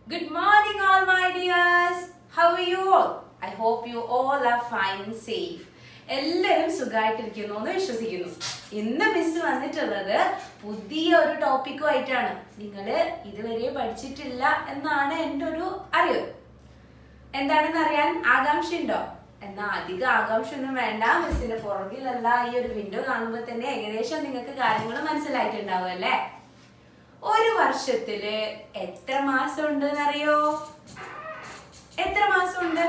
Good morning all my dears. How are you all? I hope you all are fine and safe. എല്ലാവരും സുഖമായിട്ടിരിക്കുന്നു എന്ന് വിശ്വസിക്കുന്നു. ഇന്ന് miss വന്നിട്ടുള്ളത് പുതിയ ഒരു ടോപ്പിക്കുമായിട്ടാണ്. നിങ്ങൾ ഇതുവരെ പഠിച്ചിട്ടില്ല എന്നാണ് എൻ്റെ ഒരു അറിവ്. എന്താണെന്ന് അറിയാൻ ആകാംക്ഷയുണ്ടോ? എന്നാൽ അധികം ആകാംക്ഷയൊന്നും വേണ്ട. മിസ്സിന്റെ പുറകിലല്ല, ഈ ഒരു വിൻഡോ കാണുമ്പോൾ തന്നെ ഏകദേശം നിങ്ങൾക്ക് കാര്യങ്ങൾ മനസ്സിലായിട്ടുണ്ടാവും അല്ലേ? ഒരു വർഷത്തില് എത്ര മാസം ഉണ്ട് എന്നറിയോ? എത്ര മാസം ഉണ്ട്?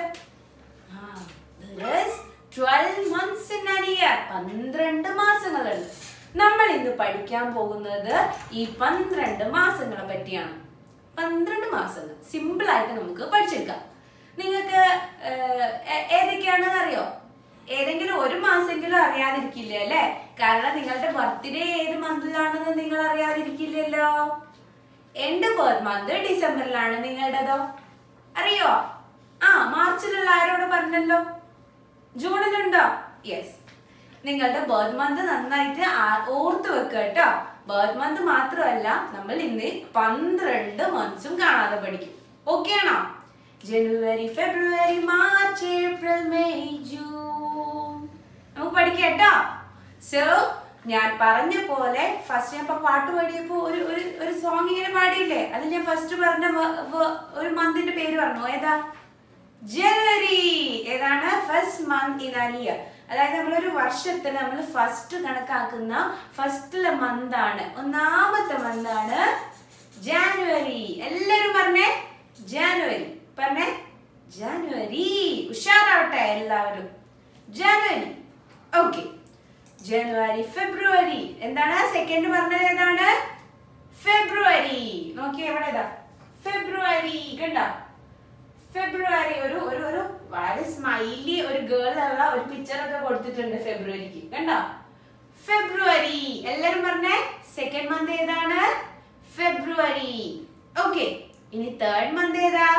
12 months in a year. 12 മാസങ്ങളുണ്ട്. നമ്മൾ ഇന്ന് പഠിക്കാൻ പോകുന്നത് ഈ 12 മാസങ്ങളെ പറ്റിയാണ്. 12 മാസങ്ങൾ സിമ്പിൾ ആയിട്ട് നമുക്ക് പഠിച്ചെടുക്കാം. നിങ്ങൾക്ക് ഏതൊക്കെയാണെന്ന് അറിയോ? ഏതെങ്കിലും ഒരു മാസമെങ്കിലും അറിയാതിരിക്കില്ല അല്ലേ? കാരണം നിങ്ങളുടെ ബർത്ത്ഡേ ഏത് മന്തിലാണെന്ന് നിങ്ങൾ അറിയാതിരിക്കില്ലല്ലോ. എന്റെ ബർത്ത് മന്ത് ഡിസംബറിലാണ്. നിങ്ങളുടേതോ അറിയോ? മാർച്ചിലുള്ള ആരോട് പറഞ്ഞല്ലോ? ജൂണിലുണ്ടോ? യെസ്. നിങ്ങളുടെ ബർത്ത് മന്ത് നന്നായിട്ട് ഓർത്ത് വെക്കുക കേട്ടോ. ബർത്ത് മന്ത് മാത്രമല്ല, നമ്മൾ ഇന്ന് 12 മന്ത്സും കാണാതെ പഠിക്കും. ഓക്കെ ആണോ? January, February, March, April, May, June നമുക്ക് പഠിക്കാം കേട്ടോ. സോ ഞാൻ പറഞ്ഞ പോലെ ഫസ്റ്റ് ഞാൻ പാട്ട് പാടിയപ്പോ ഒരു സോങ് ഇങ്ങനെ പാടിയില്ലേ? അതിൽ ഞാൻ ഫസ്റ്റ് പറഞ്ഞ ഒരു മന്തിന്റെ പേര് പറഞ്ഞു. ഏതാ? ജനുവരി. ഏതാണ്? First month in an year. അതായത് നമ്മളൊരു വർഷത്തിൽ നമ്മൾ ഫസ്റ്റ് കണക്കാക്കുന്ന ഫസ്റ്റിലെ മന്താണ്, ഒന്നാമത്തെ മന്താണ് ജാനുവരി. എല്ലാരും പറഞ്ഞേ ജാനുവരി. പറഞ്ഞേ ജാനുവരി. ഉഷാറാവട്ടെ എല്ലാവരും. ജാനുവരി. ഓക്കെ. January, February. എന്താണ് സെക്കൻഡ് പറഞ്ഞത്? ഏതാണ്? ഫെബ്രുവരി. നോക്കിയേ എവിടെ? ഇതാ ഫെബ്രുവരി. കണ്ടോ? ഫെബ്രുവരി. ഒരു വളരെ സ്മൈലി ഒരു ഗേൾ ഉള്ള ഒരു പിക്ചർ ഒക്കെ കൊടുത്തിട്ടുണ്ട് ഫെബ്രുവരിക്ക്. കണ്ടോ? ഫെബ്രുവരി. എല്ലാരും പറഞ്ഞേ സെക്കൻഡ് മന്ത് ഏതാണ്? ഫെബ്രുവരി. ഓക്കെ. ഇനി തേർഡ് മന്ത് ഏതാ?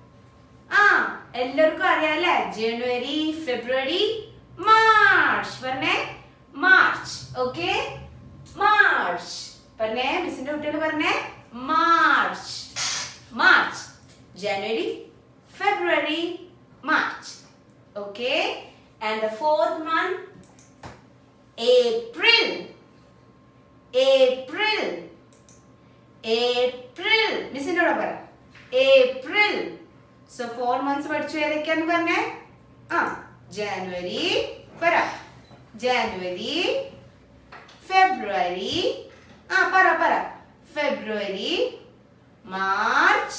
എല്ലാവർക്കും അറിയാല്ലേ? January, February, March. പറഞ്ഞേ മാർച്ച്. ഓക്കെ. മാർച്ച്. പറഞ്ഞേ മിസ്സിന്റെ കുട്ടികൾ പറഞ്ഞേ March. March. January, February, March. Okay. And the fourth month April. April. April. മിസ്സിന്റെ കൂടെ പറ ഏപ്രിൽ. സോ 4 months പഠിച്ചു. ഏതൊക്കെയാന്ന് പറഞ്ഞേ? ജനുവരി. പറ ജനുവരി, ഫെബ്രുവരി. പറ ഫെബ്രുവരി, മാർച്ച്,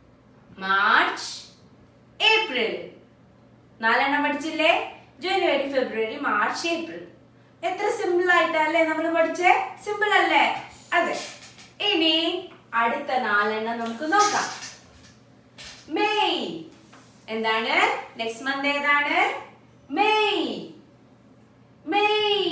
ഏപ്രിൽ. 4 എണ്ണം പഠിച്ചില്ലേ? January, February, March, April. എത്ര സിമ്പിൾ ആയിട്ടല്ലേ നമ്മൾ പഠിച്ചേ? സിമ്പിൾ അല്ലേ? അതെ. ഇനി അടുത്ത 4 എണ്ണം നമുക്ക് നോക്കാം. മെയ്. എന്താണ് നെക്സ്റ്റ് മന്ത്? ഏതാണ്? May. May.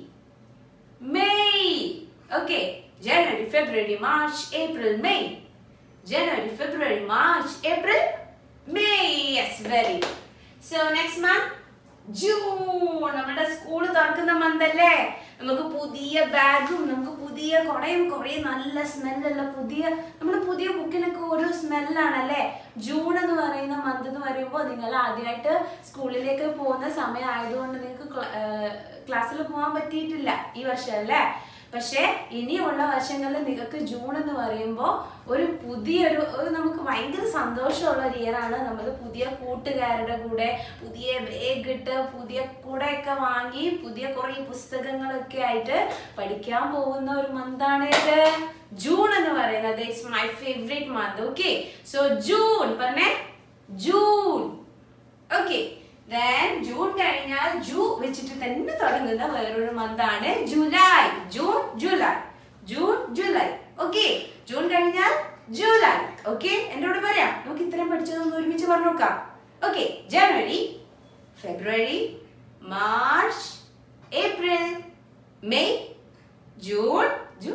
May. Okay. January, February, March, April, May. January, February, March, April, May. Yes, very good. So next month June. നമ്മുടെ സ്കൂൾ തുറക്കുന്ന മന്ത് അല്ലേ? നമുക്ക് പുതിയ ബാഗും നമുക്ക് പുതിയ കുടയും കുറേ നല്ല സ്മെല്ലുള്ള നമ്മുടെ പുതിയ ബുക്കിനൊക്കെ ഓരോ സ്മെല്ലാണല്ലേ? ജൂൺ എന്ന് പറയുന്ന മന്ത് എന്ന് പറയുമ്പോൾ നിങ്ങൾ ആദ്യമായിട്ട് സ്കൂളിലേക്ക് പോകുന്ന സമയം ആയതുകൊണ്ട് നിങ്ങൾക്ക് ക്ലാസ്സിൽ പോകാൻ പറ്റിയിട്ടില്ല ഈ വർഷം അല്ലേ? പക്ഷെ ഇനിയുള്ള വർഷങ്ങളിൽ നിങ്ങൾക്ക് ജൂൺ എന്ന് പറയുമ്പോൾ ഒരു നമുക്ക് ഭയങ്കര സന്തോഷമുള്ള ഒരു ഇയർ ആണ്. നമ്മൾ പുതിയ കൂട്ടുകാരുടെ കൂടെ പുതിയ ബാഗ് ഇട്ട് പുതിയ കൂടെയൊക്കെ വാങ്ങി പുതിയ കുറേ പുസ്തകങ്ങളൊക്കെ ആയിട്ട് പഠിക്കാൻ പോകുന്ന ഒരു മന്താണ് ഇത് ജൂൺ എന്ന് പറയുന്നത്. It's my favourite month. Okay. So June. പറഞ്ഞേ ജൂൺ. ഓക്കെ. ജൂൺ കഴിഞ്ഞാൽ ജൂ വെച്ചിട്ട് തന്നെ തുടങ്ങുന്ന വേറൊരു മന്താണ് July. June, July. June, July. Okay. June കഴിഞ്ഞാൽ ജൂലൈ. ഓക്കെ. എന്നോട് പറയാം. നമുക്ക് ഇത്രയും പഠിച്ചതൊന്ന് ഒരുമിച്ച് പറഞ്ഞു നോക്കാം. Okay. January, February, March, April, May, June,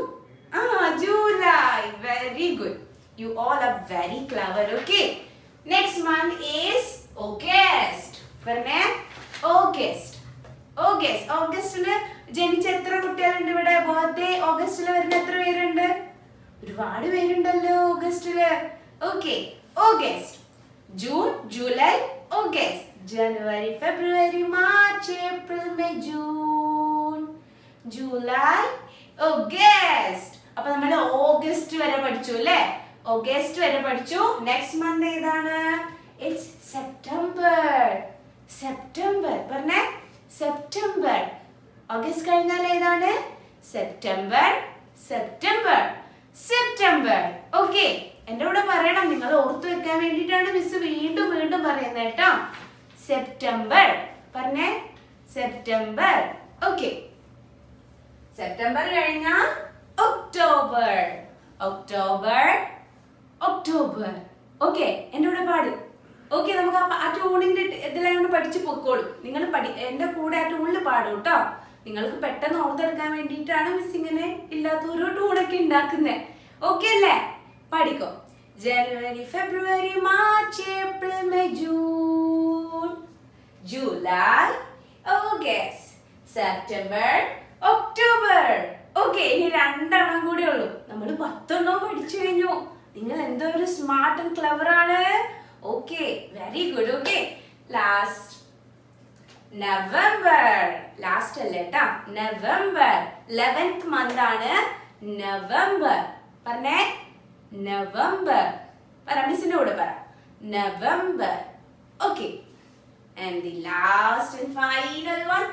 July. Very good. You all are very clever. Okay. Next month is August. പറഞ്ഞേ ഓഗസ്റ്റ്. ഓഗസ്റ്റ്. ഓഗസ്റ്റില് ജനിച്ച എത്ര കുട്ടികളുണ്ട് ഇവിടെ? ബർത്ത്ഡേ ഓഗസ്റ്റില് വരുന്ന എത്ര പേരുണ്ട്? ഒരുപാട് പേരുണ്ടല്ലോ ഓഗസ്റ്റില്. Okay, August. June, July, August. January, February, March, April, May, June, July, August. അപ്പൊ നമ്മൾ ഓഗസ്റ്റ് വരെ പഠിച്ചു അല്ലേ? ഓഗസ്റ്റ് വരെ പഠിച്ചു. നെക്സ്റ്റ് മന്ത് ഏതാണ്? It's September. സെപ്റ്റംബർ പറഞ്ഞേ. സെപ്റ്റംബർ. ഓഗസ്റ്റ് കഴിഞ്ഞാൽ ഏതാണ്? September, September, September. ഓക്കെ, എന്റെ കൂടെ പറയണം. നിങ്ങൾ ഓർത്തു വെക്കാൻ വേണ്ടിയിട്ടാണ് മിസ് വീണ്ടും വീണ്ടും പറയുന്നത് കേട്ടോ. സെപ്റ്റംബർ പറഞ്ഞേ. സെപ്റ്റംബർ. ഓക്കെ, സെപ്റ്റംബർ കഴിഞ്ഞാൽ ഒക്ടോബർ. October, October. ഓക്കെ, എന്റെ കൂടെ പാടും. ഓക്കെ, നമുക്ക് ആ ട്യൂണിന്റെ ഇതിലായോണ്ട് പഠിച്ചു പൊക്കോളൂ. നിങ്ങൾ എന്റെ കൂടെ ആ ട്യൂണിൽ പാടും കേട്ടോ. നിങ്ങൾക്ക് പെട്ടെന്ന് ഓർത്തെടുക്കാൻ വേണ്ടിയിട്ടാണ് മിസ് ഇങ്ങനെ ഇല്ലാത്ത ഓരോ ട്യൂണൊക്കെ ഉണ്ടാക്കുന്നത്. ഓക്കെ അല്ലേ? പഠിക്കോ. January, February, March, April, May, June, July, August, September, October. Okay, ഇനി 2 എണ്ണം കൂടെ ഉള്ളൂ. നമ്മൾ 10 എണ്ണവും പഠിച്ചു കഴിഞ്ഞു. നിങ്ങൾ എന്തോ ഒരു സ്മാർട്ട് ആൻഡ് ക്ലെവർ ആണ്. Okay, very good. Okay, last November. Last അല്ലേ കേട്ടാ, നവംബർ. 11th മന്ത് ആണ് നവംബർ. പറഞ്ഞേ. നവംബർ. പറ, മിസ്സിന്റെ കൂടെ പറ. November. Okay, and the last and final one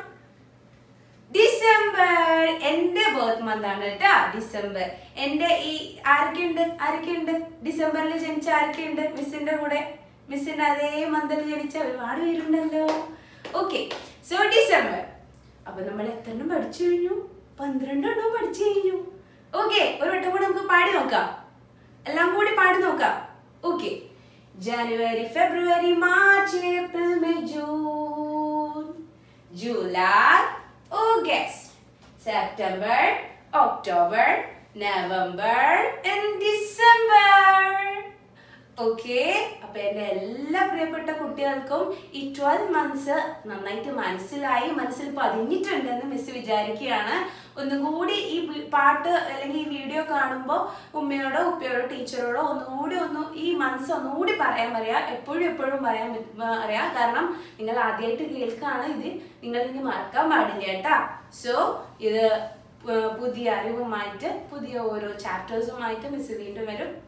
December. എന്റെ ബർത്ത് മന്ത് ആണ് കേട്ടാ ഡിസംബർ. എന്റെ ഈ ആരൊക്കെയുണ്ട് ഡിസംബറിൽ ജനിച്ച ആരൊക്കെയുണ്ട് മിസ്സിന്റെ കൂടെ? മിസ്സിന്റെ അതേ മന്തിൽ ജനിച്ച ഒരുപാട് പേരുണ്ടല്ലോ. Okay, so December. അപ്പൊ നമ്മൾ എത്ര എണ്ണം പഠിച്ചു കഴിഞ്ഞു? 12 എണ്ണം പഠിച്ചു കഴിഞ്ഞു. ഓക്കെ, ഒരു വട്ടം കൂടെ നമുക്ക് പാടി നോക്കാം. എല്ലാം കൂടി പാടി നോക്കാം. Okay, January, February, March, April, May, June, July, August, September, October, November and December. Okay, അപ്പൊ എന്റെ എല്ലാ പ്രിയപ്പെട്ട കുട്ടികൾക്കും ഈ 12 മന്ത്സ് നന്നായിട്ട് മനസ്സിൽ പതിഞ്ഞിട്ടുണ്ടെന്ന് മിസ് വിചാരിക്കുകയാണ്. ഒന്നുകൂടി ഈ പാട്ട് അല്ലെങ്കിൽ ഈ വീഡിയോ കാണുമ്പോൾ ഉമ്മയോടോ ഉപ്പയോടോ ടീച്ചറോടോ ഈ മന്ത്സ് ഒന്നുകൂടി പറയാൻ പറയാ. എപ്പോഴും പറയാൻ അറിയാം. കാരണം നിങ്ങൾ ആദ്യമായിട്ട് കേൾക്കാണ്. ഇത് നിങ്ങൾ ഇനി മറക്കാൻ പാടില്ല കേട്ടാ. സോ ഇത് പുതിയ അറിവുമായിട്ട് പുതിയ ഓരോ ചാപ്റ്റേഴ്സുമായിട്ട് മിസ് വീണ്ടും വരും.